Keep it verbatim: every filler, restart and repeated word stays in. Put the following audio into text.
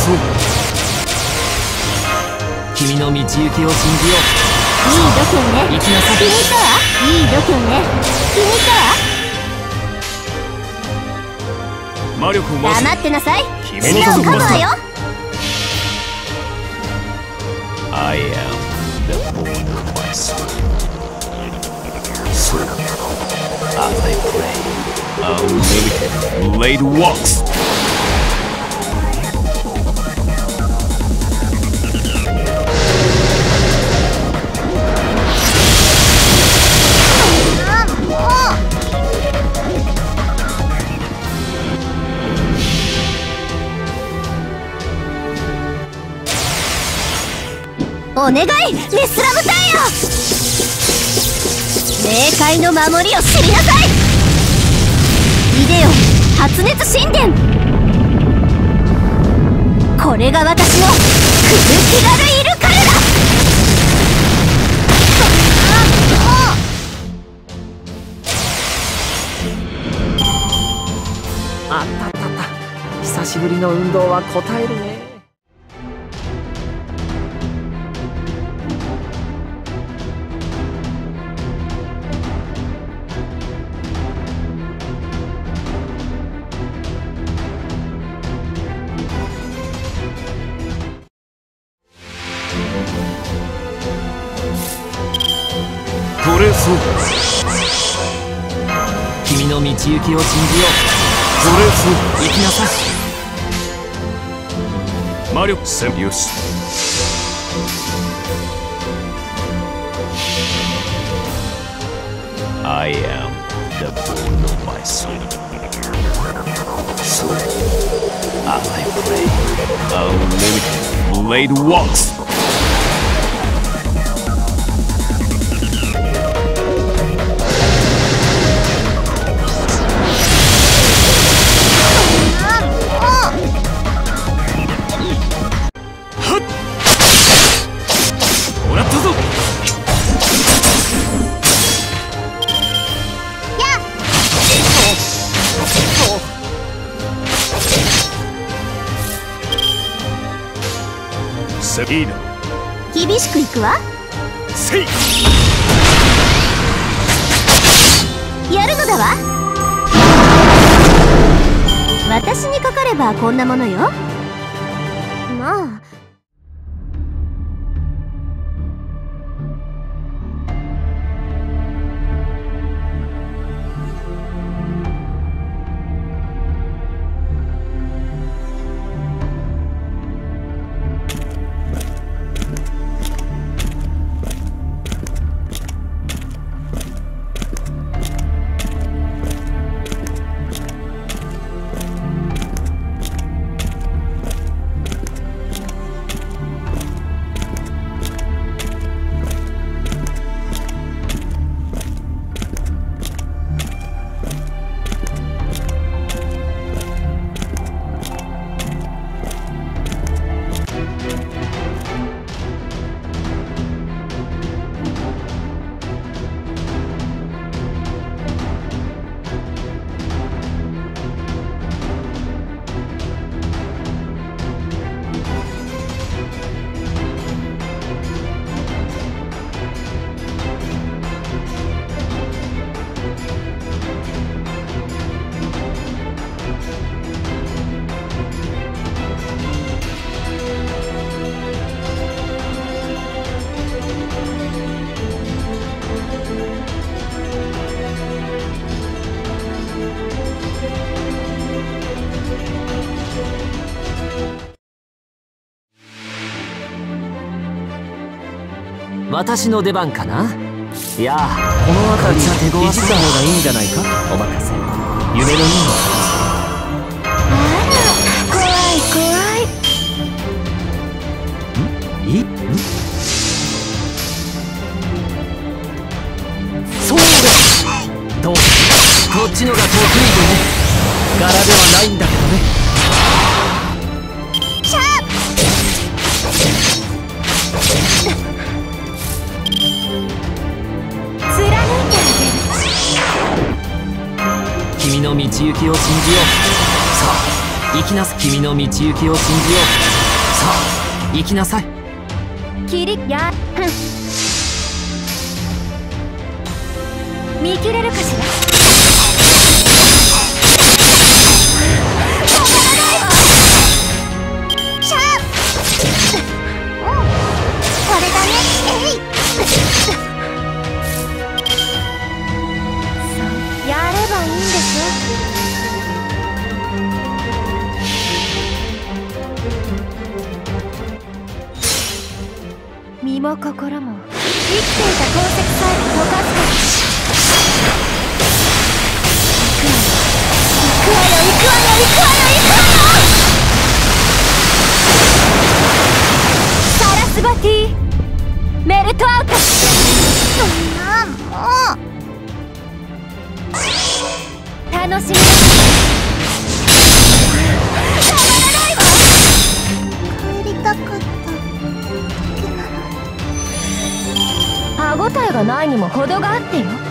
そう。君の道行きを信じよう。 いい度胸ね。 行きなさい。 気に入ったわ。いい度胸ね。気に入ったわ。 魔力を回せ。 黙ってなさい。 君舌を噛むわよ。 I am the born of my soul. So, as I pray, unlimited blade walks. お願い、レスラムタイヤ。冥界の守りを知りなさい。イデオン発熱神殿。これが私のクルティガルイルカルだ。 あったったった。久しぶりの運動は応えるね。 トレース。君の道行きを信じよう。トレース、行きなさい。魔力セビウス。I am the bone of my soul. So, as I pray, unlimited blade walks. もらったぞ。セイーナ。 厳しくいくわ。 せい。 やるのだわ。私にかかればこんなものよ。まあ。 私の出番かな。いやこの辺りいじった方がいいんじゃないか。お任せ。夢のような。 怖い怖い。 ん？い？ん？そうだ。どう？こっちのが得意でね。柄ではないんだけどね。 シャー君の道行きを信じよう。さあ、行きなす。君の道行きを信じよう。 行きなさい。 切りやふん見切れるかしら。 シャーこれだね。えいやればいいんでしょ。身も心も生きていた痕跡さえ溶かすから。行くわよ行くわよ行くわよ行くわよ行くわよ。サラスバティメルトアウト。 そんなもう楽しみだ。たまらないわ。 帰りたかっただけなのに。 歯応えがないにも程があってよ。